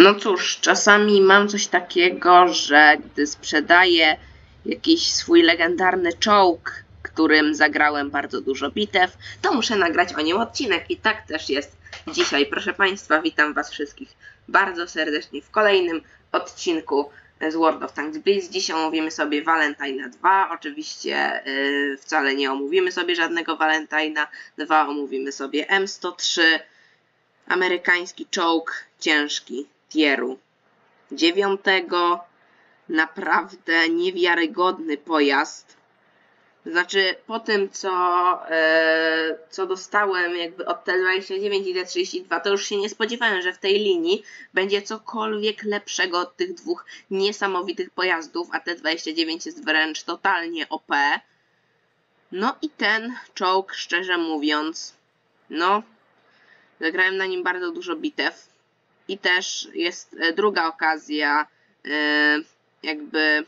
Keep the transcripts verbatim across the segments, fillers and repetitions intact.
No cóż, czasami mam coś takiego, że gdy sprzedaję jakiś swój legendarny czołg, którym zagrałem bardzo dużo bitew, to muszę nagrać o nim odcinek i tak też jest dzisiaj. Proszę Państwa, witam Was wszystkich bardzo serdecznie w kolejnym odcinku z World of Tanks Blitz. Dzisiaj omówimy sobie Valentine dwa. Oczywiście yy, wcale nie omówimy sobie żadnego Valentine dwa, omówimy sobie M sto trzy, amerykański czołg ciężki tieru dziewiątego. Naprawdę niewiarygodny pojazd. Znaczy, po tym, co, e, co dostałem jakby od T dwadzieścia dziewięć i T trzydzieści dwa, to już się nie spodziewałem, że w tej linii będzie cokolwiek lepszego od tych dwóch niesamowitych pojazdów, a T dwadzieścia dziewięć jest wręcz totalnie O P. No i ten czołg, szczerze mówiąc, no, zagrałem na nim bardzo dużo bitew i też jest druga okazja, e, jakby...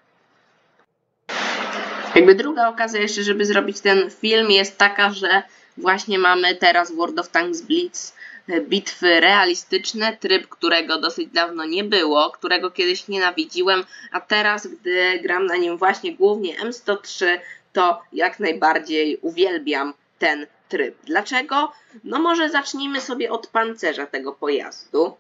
Jakby druga okazja jeszcze, żeby zrobić ten film, jest taka, że właśnie mamy teraz w World of Tanks Blitz bitwy realistyczne, tryb, którego dosyć dawno nie było, którego kiedyś nienawidziłem, a teraz, gdy gram na nim właśnie głównie M sto trzy, to jak najbardziej uwielbiam ten tryb. Dlaczego? No może zacznijmy sobie od pancerza tego pojazdu.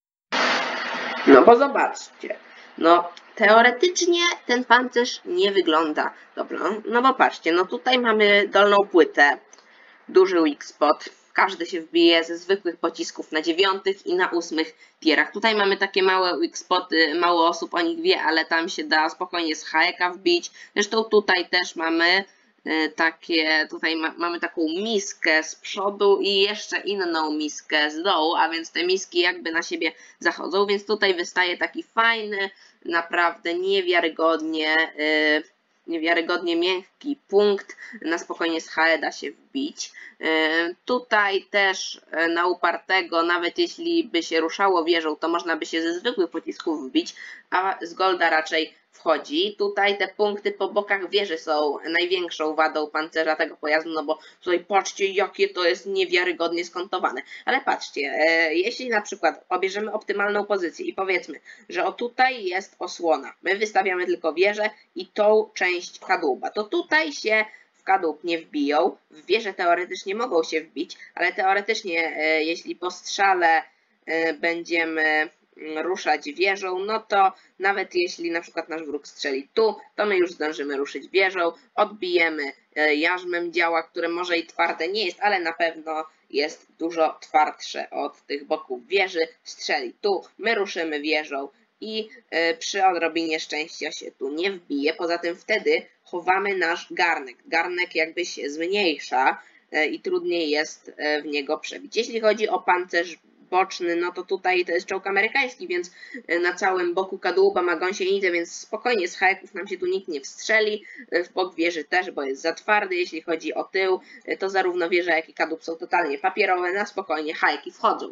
No bo zobaczcie, no teoretycznie ten pancerz nie wygląda dobrze, no bo patrzcie, no tutaj mamy dolną płytę, duży weak spot, każdy się wbije ze zwykłych pocisków na dziewiątych i na ósmych tierach. Tutaj mamy takie małe weak spoty, mało osób o nich wie, ale tam się da spokojnie z hajeka wbić. Zresztą tutaj też mamy y, takie, tutaj ma, mamy taką miskę z przodu i jeszcze inną miskę z dołu, a więc te miski jakby na siebie zachodzą, więc tutaj wystaje taki fajny, naprawdę niewiarygodnie, yy, niewiarygodnie miękki punkt, na spokojnie z H E da się wbić. Yy, tutaj też yy, na upartego, nawet jeśli by się ruszało wieżą, to można by się ze zwykłych pocisków wbić, a z golda raczej wchodzi. Tutaj te punkty po bokach wieży są największą wadą pancerza tego pojazdu, no bo tutaj patrzcie, jakie to jest niewiarygodnie skontowane. Ale patrzcie, e, jeśli na przykład obierzemy optymalną pozycję i powiedzmy, że o tutaj jest osłona, my wystawiamy tylko wieżę i tą część kadłuba, to tutaj się w kadłub nie wbiją, w wieżę teoretycznie mogą się wbić, ale teoretycznie e, jeśli po strzale e, będziemy ruszać wieżą, no to nawet jeśli na przykład nasz wróg strzeli tu, to my już zdążymy ruszyć wieżą, odbijemy jarzmem działa, które może i twarde nie jest, ale na pewno jest dużo twardsze od tych boków wieży, strzeli tu, my ruszymy wieżą i przy odrobinie szczęścia się tu nie wbije. Poza tym wtedy chowamy nasz garnek. Garnek jakby się zmniejsza i trudniej jest w niego przebić. Jeśli chodzi o pancerz boczny, no to tutaj to jest czołg amerykański, więc na całym boku kadłuba ma gąsienicę, więc spokojnie z hajeków nam się tu nikt nie wstrzeli. W bok wieży też, bo jest za twardy. Jeśli chodzi o tył, to zarówno wieża, jak i kadłub są totalnie papierowe, na spokojnie hajki wchodzą.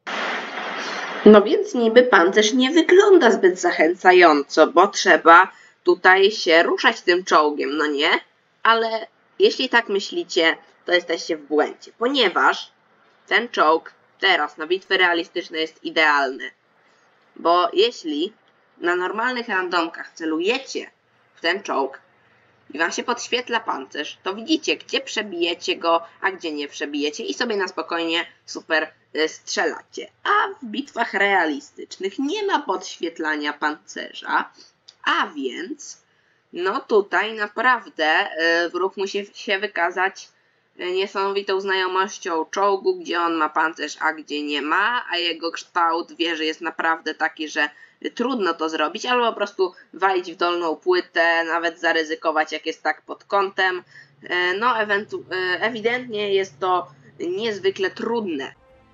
No więc niby pancerz nie wygląda zbyt zachęcająco, bo trzeba tutaj się ruszać tym czołgiem, no nie? Ale jeśli tak myślicie, to jesteście w błędzie, ponieważ ten czołg teraz na bitwy realistyczne jest idealny, bo jeśli na normalnych randomkach celujecie w ten czołg i wam się podświetla pancerz, to widzicie, gdzie przebijecie go, a gdzie nie przebijecie i sobie na spokojnie super strzelacie. A w bitwach realistycznych nie ma podświetlania pancerza, a więc no tutaj naprawdę wróg musi się wykazać niesamowitą znajomością czołgu, gdzie on ma pancerz, a gdzie nie ma, a jego kształt wieży jest naprawdę taki, że trudno to zrobić, albo po prostu walić w dolną płytę, nawet zaryzykować, jak jest tak pod kątem. No ewentu- ewidentnie jest to niezwykle trudne.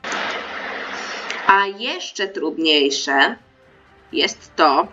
A jeszcze trudniejsze jest to,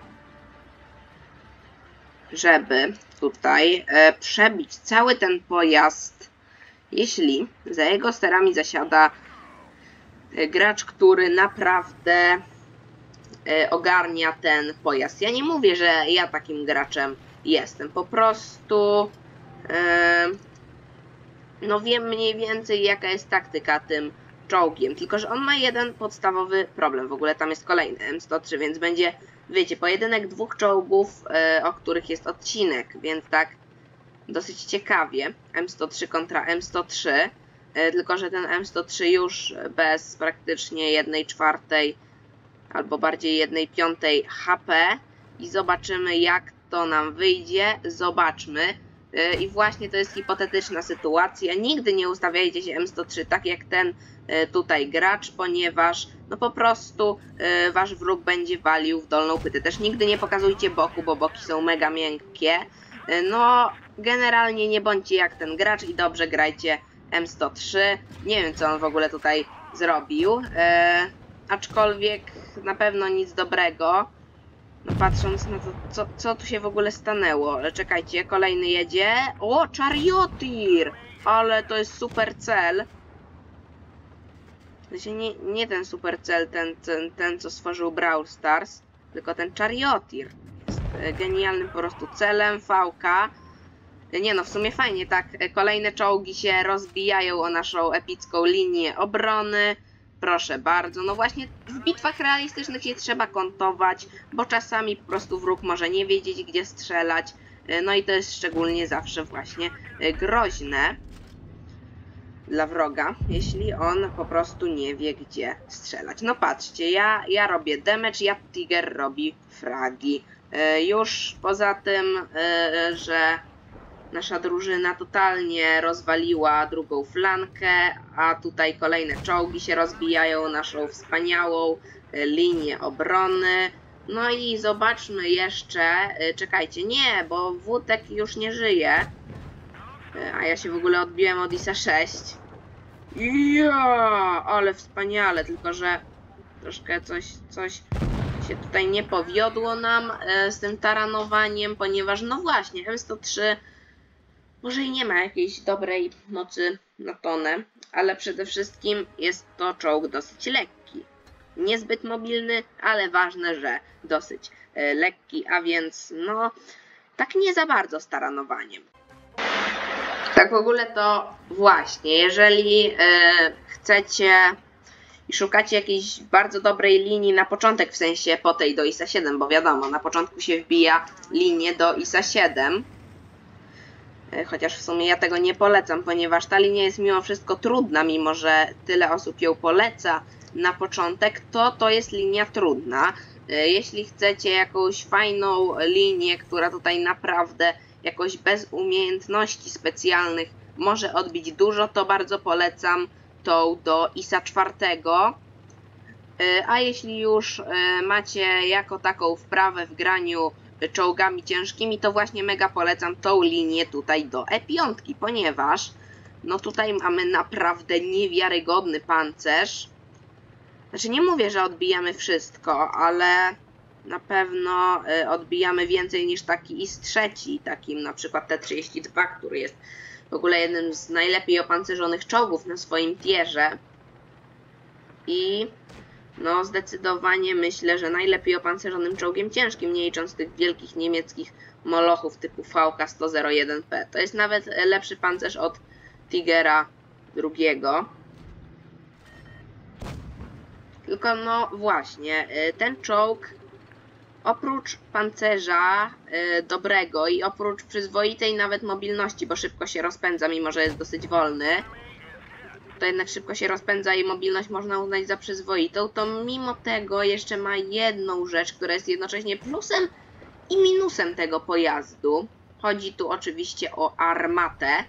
żeby tutaj przebić cały ten pojazd, jeśli za jego sterami zasiada gracz, który naprawdę ogarnia ten pojazd. Ja nie mówię, że ja takim graczem jestem. Po prostu no wiem mniej więcej, jaka jest taktyka tym czołgiem, tylko że on ma jeden podstawowy problem. W ogóle tam jest kolejny M sto trzy, więc będzie, wiecie, pojedynek dwóch czołgów, yy, o których jest odcinek, więc tak dosyć ciekawie. M sto trzy kontra M sto trzy, yy, tylko że ten M sto trzy już bez praktycznie jednej czwartej albo bardziej jednej piątej H P i zobaczymy, jak to nam wyjdzie. Zobaczmy. I właśnie to jest hipotetyczna sytuacja. Nigdy nie ustawiajcie się M sto trzy tak jak ten tutaj gracz, ponieważ no po prostu wasz wróg będzie walił w dolną płytę. Też nigdy nie pokazujcie boku, bo boki są mega miękkie. No generalnie nie bądźcie jak ten gracz i dobrze grajcie M sto trzy. Nie wiem, co on w ogóle tutaj zrobił. E, aczkolwiek na pewno nic dobrego. No patrząc na to, co, co tu się w ogóle stanęło. Ale czekajcie, kolejny jedzie. O, Charioteer! Ale to jest super cel. Znaczy nie, nie ten super cel, ten, ten, ten co stworzył Brawl Stars, tylko ten Charioteer. Jest genialnym po prostu celem, V K. Nie no, w sumie fajnie, tak. Kolejne czołgi się rozbijają o naszą epicką linię obrony. Proszę bardzo. No właśnie w bitwach realistycznych się trzeba kontować, bo czasami po prostu wróg może nie wiedzieć, gdzie strzelać. No i to jest szczególnie zawsze właśnie groźne dla wroga, jeśli on po prostu nie wie, gdzie strzelać. No patrzcie, ja, ja robię damage, ja Tiger robi fragi. Już poza tym, że nasza drużyna totalnie rozwaliła drugą flankę, a tutaj kolejne czołgi się rozbijają naszą wspaniałą linię obrony. No i zobaczmy jeszcze, czekajcie, nie, bo Wutek już nie żyje, a ja się w ogóle odbiłem od ISA sześć. Ja, ale wspaniale, tylko że troszkę coś, coś się tutaj nie powiodło nam z tym taranowaniem, ponieważ no właśnie, M sto trzy może i nie ma jakiejś dobrej mocy na tonę, ale przede wszystkim jest to czołg dosyć lekki. Niezbyt mobilny, ale ważne, że dosyć e, lekki, a więc no tak nie za bardzo z taranowaniem. Tak w ogóle to właśnie, jeżeli e, chcecie i szukacie jakiejś bardzo dobrej linii na początek, w sensie po tej do ISA siedem, bo wiadomo, na początku się wbija linię do ISA siedem, chociaż w sumie ja tego nie polecam, ponieważ ta linia jest mimo wszystko trudna, mimo że tyle osób ją poleca na początek, to to jest linia trudna. Jeśli chcecie jakąś fajną linię, która tutaj naprawdę jakoś bez umiejętności specjalnych może odbić dużo, to bardzo polecam tą do ISA czwartego. A jeśli już macie jako taką wprawę w graniu czołgami ciężkimi, to właśnie mega polecam tą linię tutaj do E pięć, ponieważ no tutaj mamy naprawdę niewiarygodny pancerz. Znaczy nie mówię, że odbijamy wszystko, ale na pewno odbijamy więcej niż taki IS trzy, takim na przykład T trzydzieści dwa, który jest w ogóle jednym z najlepiej opancerzonych czołgów na swoim tierze. I no zdecydowanie myślę, że najlepiej opancerzonym czołgiem ciężkim, nie licząc tych wielkich niemieckich molochów typu V K sto zero jeden P. To jest nawet lepszy pancerz od Tigera drugiego. Tylko no właśnie, ten czołg oprócz pancerza y, dobrego i oprócz przyzwoitej nawet mobilności, bo szybko się rozpędza, mimo że jest dosyć wolny, to jednak szybko się rozpędza i mobilność można uznać za przyzwoitą, to mimo tego jeszcze ma jedną rzecz, która jest jednocześnie plusem i minusem tego pojazdu. Chodzi tu oczywiście o armatę.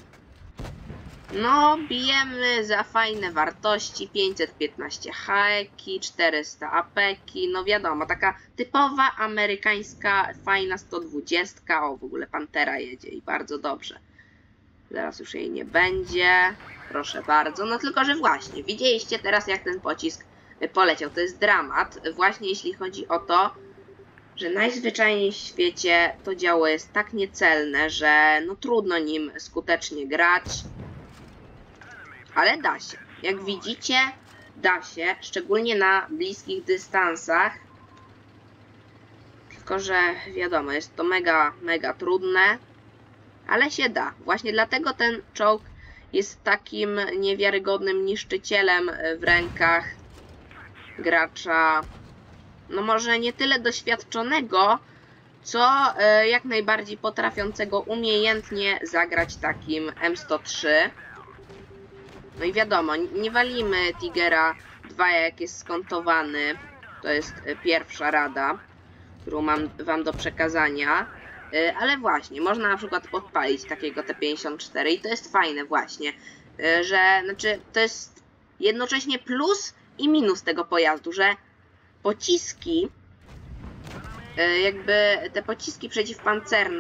No, bijemy za fajne wartości, pięćset piętnaście haki, czterysta apeki, no wiadomo, taka typowa amerykańska, fajna sto dwadzieścia, o w ogóle Pantera jedzie i bardzo dobrze. Zaraz już jej nie będzie, proszę bardzo, no tylko, że właśnie, widzieliście teraz jak ten pocisk poleciał, to jest dramat, właśnie jeśli chodzi o to, że najzwyczajniej w świecie to działo jest tak niecelne, że no trudno nim skutecznie grać. Ale da się. Jak widzicie, da się, szczególnie na bliskich dystansach. Tylko, że wiadomo, jest to mega, mega trudne, ale się da. Właśnie dlatego ten czołg jest takim niewiarygodnym niszczycielem w rękach gracza, no może nie tyle doświadczonego, co e, jak najbardziej potrafiącego umiejętnie zagrać takim M sto trzy. No i wiadomo, nie walimy Tigera dwa jak jest skontowany. To jest pierwsza rada, którą mam wam do przekazania. E, ale właśnie, można na przykład podpalić takiego T pięćdziesiąt cztery i to jest fajne właśnie, e, że znaczy to jest jednocześnie plus i minus tego pojazdu, że pociski, jakby te pociski przeciwpancerne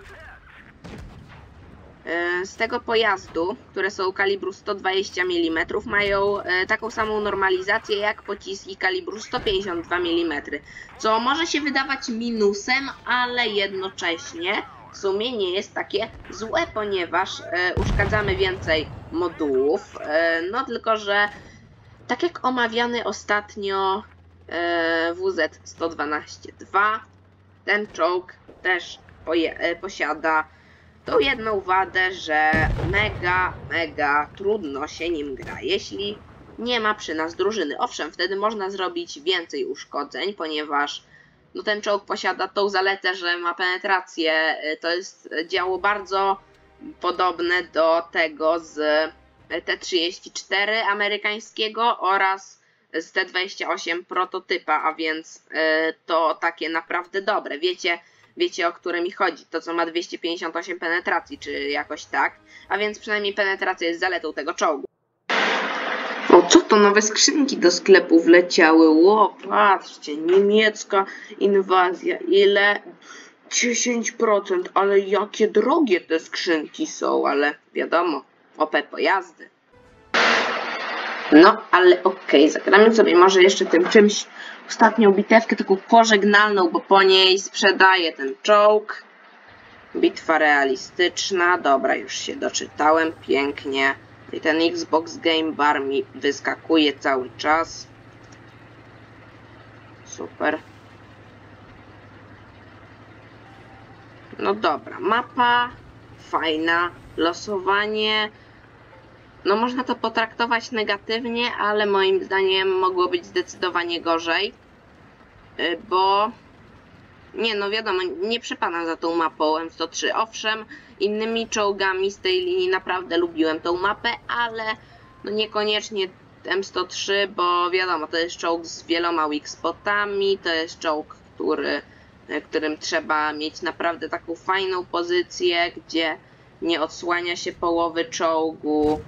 z tego pojazdu, które są kalibru sto dwadzieścia milimetrów, mają taką samą normalizację jak pociski kalibru sto pięćdziesiąt dwa milimetry, co może się wydawać minusem, ale jednocześnie w sumie nie jest takie złe, ponieważ uszkadzamy więcej modułów, no tylko że tak jak omawiany ostatnio W Z sto dwanaście dwa, ten czołg też posiada tą jedną wadę, że mega, mega trudno się nim gra, jeśli nie ma przy nas drużyny. Owszem, wtedy można zrobić więcej uszkodzeń, ponieważ no, ten czołg posiada tą zaletę, że ma penetrację. To jest działo bardzo podobne do tego z T trzydzieści cztery amerykańskiego oraz z T dwadzieścia osiem prototypa, a więc y, to takie naprawdę dobre. Wiecie, wiecie o które mi chodzi, to co ma dwieście pięćdziesiąt osiem penetracji, czy jakoś tak. A więc przynajmniej penetracja jest zaletą tego czołgu. O, co to nowe skrzynki do sklepu wleciały? Ło, patrzcie, niemiecka inwazja, ile? dziesięć procent, ale jakie drogie te skrzynki są, ale wiadomo, O P pojazdy. No, ale okej, okay, zagramy sobie może jeszcze tym czymś ostatnią bitewkę, taką pożegnalną, bo po niej sprzedaję ten czołg. Bitwa realistyczna, dobra, już się doczytałem, pięknie. I ten Xbox Game Bar mi wyskakuje cały czas. Super. No dobra, mapa fajna, losowanie. No można to potraktować negatywnie, ale moim zdaniem mogło być zdecydowanie gorzej, bo nie no wiadomo, nie przepadam za tą mapą M sto trzy. Owszem, innymi czołgami z tej linii naprawdę lubiłem tą mapę, ale no niekoniecznie M sto trzy, bo wiadomo, to jest czołg z wieloma weak spotami, to jest czołg, który, którym trzeba mieć naprawdę taką fajną pozycję, gdzie nie odsłania się połowy czołgu.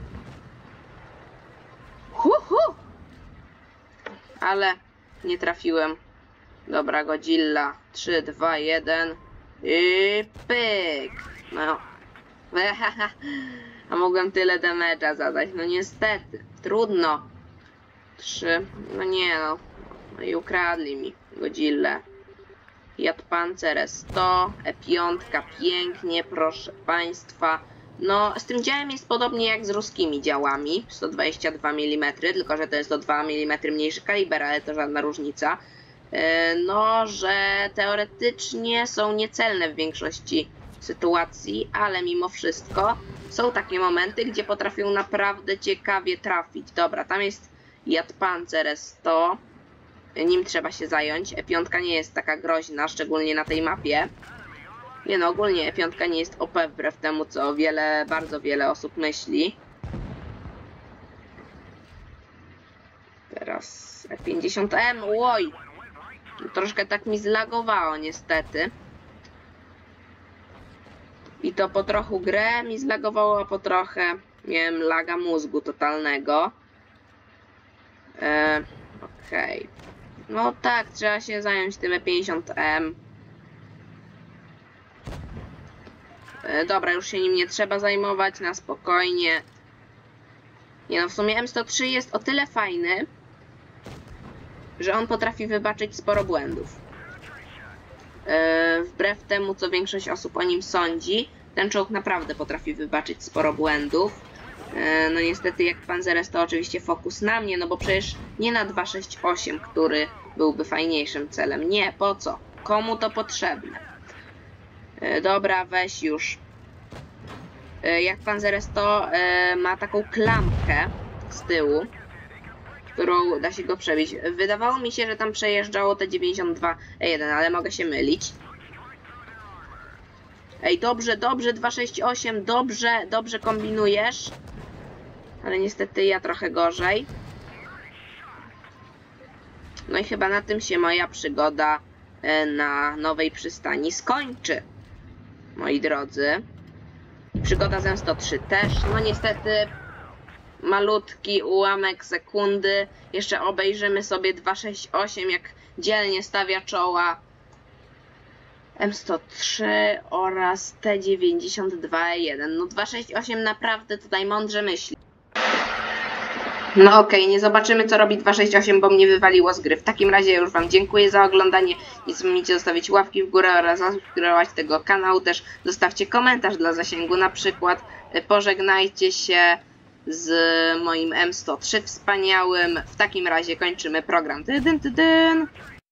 Hu, hu. Ale nie trafiłem. Dobra, Godzilla. trzy, dwa, jeden. I pyk. No. A mogłem tyle damage'a zadać. No niestety. Trudno. trzy. No nie no. No i ukradli mi Godzillę. Jadpancer sto. E pięć. Pięknie, proszę państwa. No, z tym działem jest podobnie jak z ruskimi działami, sto dwadzieścia dwa milimetry, tylko że to jest o dwa milimetry mniejszy kaliber, ale to żadna różnica. No, że teoretycznie są niecelne w większości sytuacji, ale mimo wszystko są takie momenty, gdzie potrafią naprawdę ciekawie trafić. Dobra, tam jest Jadpancer sto, nim trzeba się zająć. E pięć nie jest taka groźna, szczególnie na tej mapie. Nie no, ogólnie E pięć nie jest O P wbrew temu, co wiele, bardzo wiele osób myśli. Teraz E pięćdziesiąt M, oj! Troszkę tak mi zlagowało niestety. I to po trochu grę mi zlagowało, a po trochę miałem laga mózgu totalnego. E, Okej. Okay. No tak, trzeba się zająć tym E pięćdziesiąt M. Dobra, już się nim nie trzeba zajmować, na spokojnie. Nie no, w sumie M sto trzy jest o tyle fajny, że on potrafi wybaczyć sporo błędów. Yy, wbrew temu, co większość osób o nim sądzi, ten czołg naprawdę potrafi wybaczyć sporo błędów. Yy, no niestety jak Panzer to oczywiście fokus na mnie, no bo przecież nie na dwa sześć osiem, który byłby fajniejszym celem. Nie, po co? Komu to potrzebne? Dobra, weź już. e, jak Panzer sto e, ma taką klamkę z tyłu, którą da się go przebić. Wydawało mi się, że tam przejeżdżało te dziewięćdziesiąt dwa E jeden, ale mogę się mylić. Ej, dobrze, dobrze, dwa sześć osiem, dobrze, dobrze kombinujesz. Ale niestety ja trochę gorzej. No i chyba na tym się moja przygoda na nowej przystani skończy, moi drodzy. Przygoda z M sto trzy też. No niestety malutki ułamek sekundy. Jeszcze obejrzymy sobie dwa sześć osiem, jak dzielnie stawia czoła M sto trzy oraz T dziewięćdziesiąt dwa E jeden. No dwa sześć osiem naprawdę tutaj mądrze myśli. No okej, okay, nie zobaczymy, co robi dwa sześć osiem, bo mnie wywaliło z gry. W takim razie już Wam dziękuję za oglądanie. Nie zapomnijcie zostawić łapki w górę oraz zasubskrybować tego kanału. Też zostawcie komentarz dla zasięgu, na przykład pożegnajcie się z moim M sto trzy wspaniałym. W takim razie kończymy program. Tydyn, tydyn.